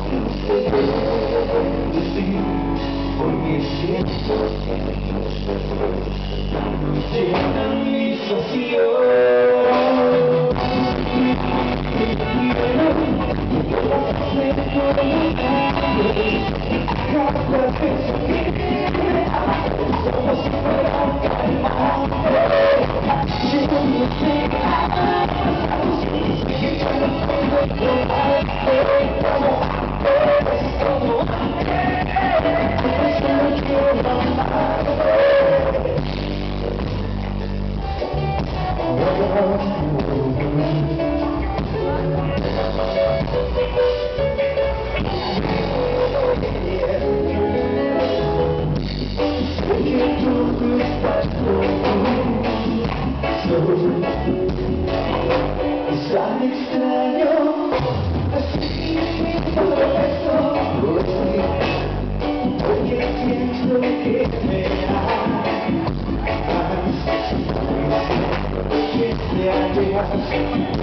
decir, porque siento llenan mis vacíos. Cada vez que me hablas, como si fuera un calmante. Yo no sé qué ha pasado, que ya no puedo tomarte como antes, como antes. Solo quiero amarte. Es tan extraño, así todo esto, porque siento que me amas, que te alejas.